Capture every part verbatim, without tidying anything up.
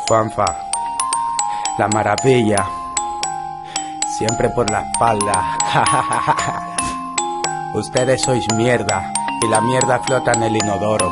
Juanfa, la maravilla, siempre por la espalda. Ustedes sois mierda y la mierda flota en el inodoro.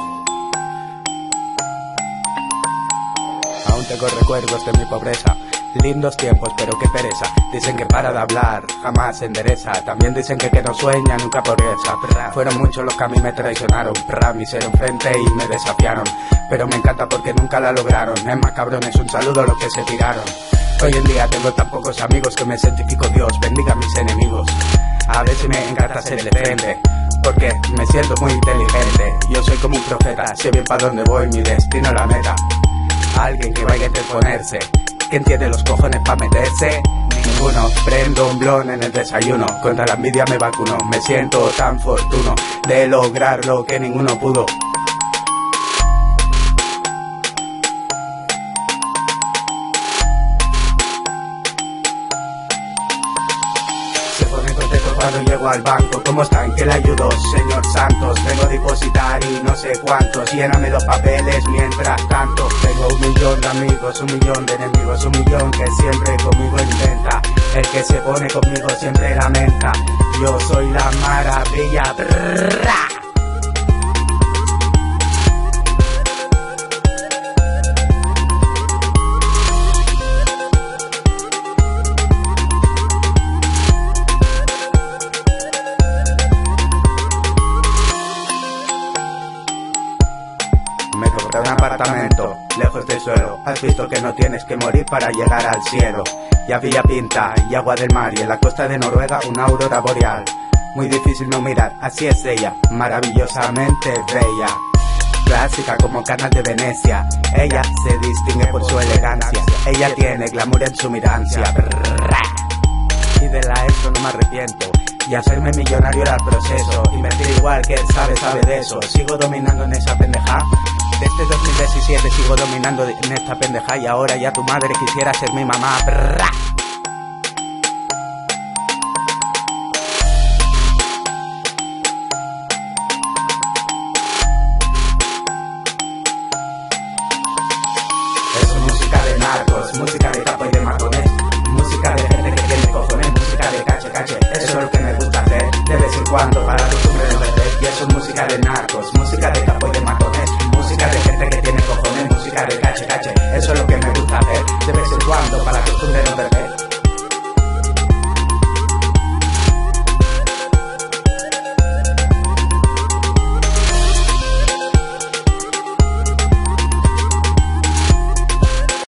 Aún tengo recuerdos de mi pobreza, lindos tiempos pero qué pereza. Dicen que para de hablar jamás se endereza. También dicen que que no sueña nunca progresa. Fueron muchos los que a mí me traicionaron, me hicieron frente y me desafiaron, pero me encanta porque nunca la lograron. Es más cabrones, un saludo a los que se tiraron. Hoy en día tengo tan pocos amigos que me certifico Dios bendiga a mis enemigos. A veces me encanta ser de frente, porque me siento muy inteligente. Yo soy como un profeta, sé bien para dónde voy, mi destino la meta. Alguien que vaya a interponerse, ¿quién tiene los cojones pa' meterse? Ninguno. Prendo un blon en el desayuno, contra la envidia me vacuno. Me siento tan fortuno de lograr lo que ninguno pudo. Se pone contento cuando llego al banco. ¿Cómo están? ¿Qué le ayudo? Señor Santos, vengo a depositar y no sé cuántos. Lléname los papeles mientras tanto. Tengo un millón de amigos, un millón de enemigos, un millón que siempre conmigo intenta. El que se pone conmigo siempre lamenta. Yo soy la maravilla. Brrrra. Me compré un apartamento, lejos del suelo. Has visto que no tienes que morir para llegar al cielo. Y había pinta y agua del mar, y en la costa de Noruega una aurora boreal. Muy difícil no mirar, así es ella, maravillosamente bella. Clásica como Canal de Venecia, ella se distingue por su elegancia. Ella tiene glamour en su mirancia. Y de la eso no me arrepiento. Y hacerme millonario era el proceso. Invertir igual que él sabe, sabe de eso. Sigo dominando en esa pendeja. Desde dos mil diecisiete sigo dominando en esta pendeja. Y ahora ya tu madre quisiera ser mi mamá. Brrra. Eso es música de narcos, música de capo y de matones. Música de gente que tiene cojones. Música de cache cache, eso es lo que me gusta hacer de vez en cuando para costumbre de perder. Y eso es música de narcos, música de capo y de matones. Música de gente que tiene cojones, música de cache cache, eso es lo que me